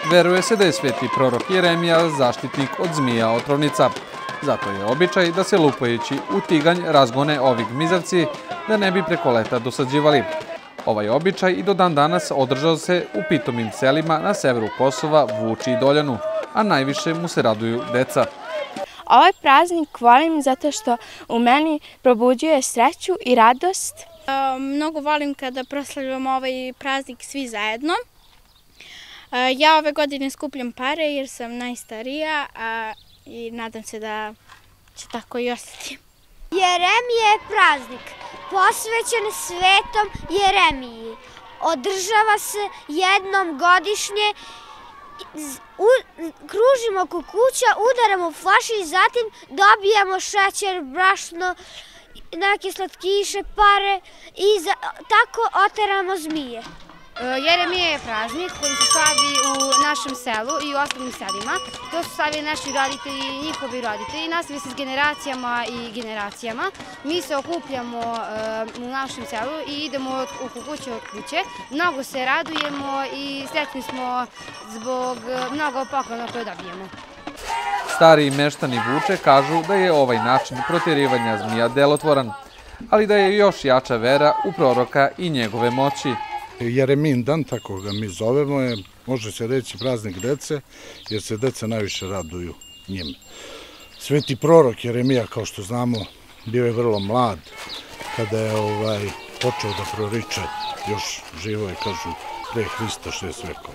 Veruje se da je sveti prorok Jeremija zaštitnik od zmija otrovnica. Zato je običaj da se lupajući u tiganj razgone ovi gmizavci da ne bi preko leta dosađivali. Ovaj običaj i do dan danas održao se u pitomim selima na severu Kosova, Vuči i Doljanu, a najviše mu se raduju deca. Ovaj praznik volim zato što u meni probuđuje sreću i radost. Mnogo volim kada proslavljamo ovaj praznik svi zajedno. Ja ove godine skupljam pare jer sam najstarija i nadam se da će tako i ostati. Jeremija je praznik posvećen svetom Jeremiji. Održava se jednom godišnje. Kružimo oko kuća, udaramo flaše i zatim dobijamo šećer, brašno, neke slatkiše, pare i tako oteramo zmije. Jeremija je praznik koji se slavi u našem selu i u ostalim selima. To su slavili naši roditelji i njihovi roditelji. Nastavili se s generacijama i generacijama. Mi se okupljamo u našem selu i idemo oko kuće od kuće. Mnogo se radujemo i srećni smo zbog mnogo poklona koje dobijemo. Stariji meštani Vuče kažu da je ovaj način protjerivanja zmija delotvoran, ali da je još jača vera u proroka i njegove moći. Jeremijin dan, tako ga mi zovemo, je, može se reći, praznik dece, jer se deca najviše raduju njime. Sveti prorok Jeremija, kao što znamo, bio je vrlo mlad kada je počeo da proriče, još živo je, kažu, pre Hrista 6 vekova.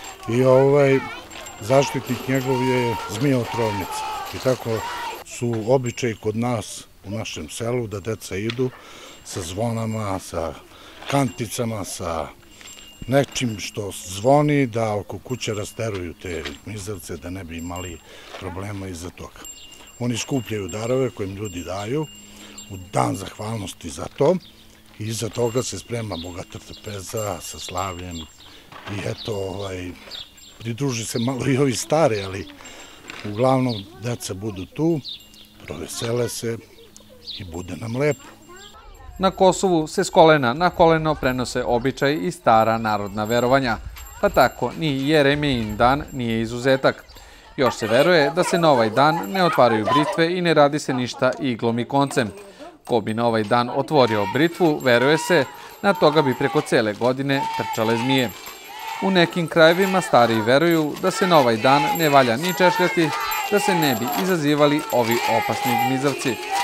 I zaštitnik njegov je zmija otrovnica. I tako su običaji kod nas u našem selu da deca idu sa zvonama, sa kanticama, sa nečim što zvoni, da oko kuće rasteruju te gmizavce, da ne bi imali problema iza toga. Oni skupljaju darove koje im ljudi daju u dan zahvalnosti za to i iza toga se sprema bogata trpeza sa slavljem i eto, pridruži se malo i ovi stari, ali uglavnom deca budu tu, provesele se i bude nam lepo. Na Kosovu se s kolena na koleno prenose običaj i stara narodna verovanja, pa tako ni Jeremijin dan nije izuzetak. Još se veruje da se na ovaj dan ne otvaraju britve i ne radi se ništa iglom i koncem. Ko bi na ovaj dan otvorio britvu, veruje se, na toga bi preko cele godine trčale zmije. U nekim krajevima stariji veruju da se na ovaj dan ne valja ni češljati, da se ne bi izazivali ovi opasni gmizavci.